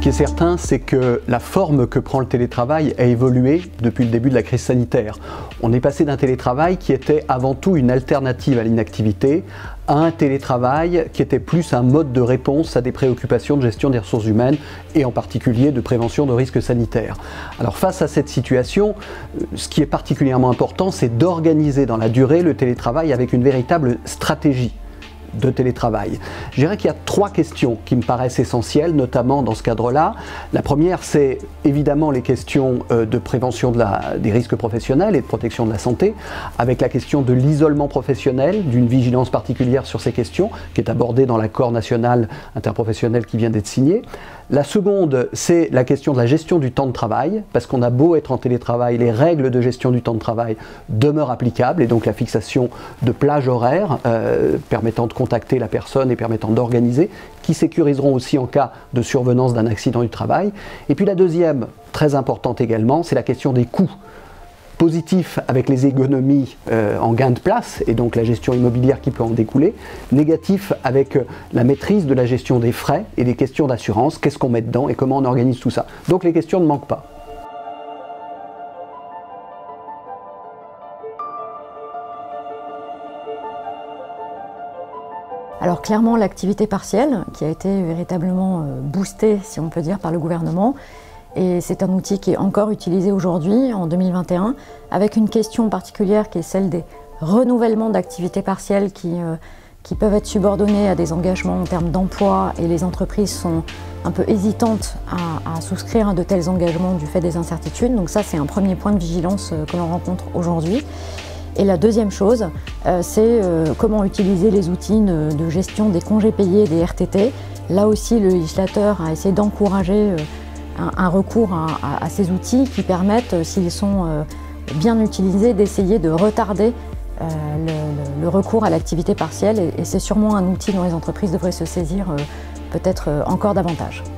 qui est certain, c'est que la forme que prend le télétravail a évolué depuis le début de la crise sanitaire. On est passé d'un télétravail qui était avant tout une alternative à l'inactivité à un télétravail qui était plus un mode de réponse à des préoccupations de gestion des ressources humaines et en particulier de prévention de risques sanitaires. Alors face à cette situation, ce qui est particulièrement important, c'est d'organiser dans la durée le télétravail avec une véritable stratégie de télétravail. Je dirais qu'il y a trois questions qui me paraissent essentielles, notamment dans ce cadre-là. La première, c'est évidemment les questions de prévention des risques professionnels et de protection de la santé, avec la question de l'isolement professionnel, d'une vigilance particulière sur ces questions, qui est abordée dans l'accord national interprofessionnel qui vient d'être signé. La seconde, c'est la question de la gestion du temps de travail, parce qu'on a beau être en télétravail, les règles de gestion du temps de travail demeurent applicables, et donc la fixation de plages horaires permettant de contacter la personne et permettant d'organiser, qui sécuriseront aussi en cas de survenance d'un accident du travail. Et puis la deuxième, très importante également, c'est la question des coûts. Positif avec les économies en gain de place et donc la gestion immobilière qui peut en découler. Négatif avec la maîtrise de la gestion des frais et des questions d'assurance, qu'est-ce qu'on met dedans et comment on organise tout ça. Donc les questions ne manquent pas. Alors clairement l'activité partielle qui a été véritablement boostée, si on peut dire, par le gouvernement, et c'est un outil qui est encore utilisé aujourd'hui, en 2021, avec une question particulière qui est celle des renouvellements d'activités partielles qui peuvent être subordonnés à des engagements en termes d'emploi, et les entreprises sont un peu hésitantes à souscrire à de tels engagements du fait des incertitudes. Donc ça, c'est un premier point de vigilance que l'on rencontre aujourd'hui. Et la deuxième chose, c'est comment utiliser les outils de gestion des congés payés et des RTT. Là aussi, le législateur a essayé d'encourager un recours à ces outils qui permettent, s'ils sont bien utilisés, d'essayer de retarder le recours à l'activité partielle. Et c'est sûrement un outil dont les entreprises devraient se saisir peut-être encore davantage.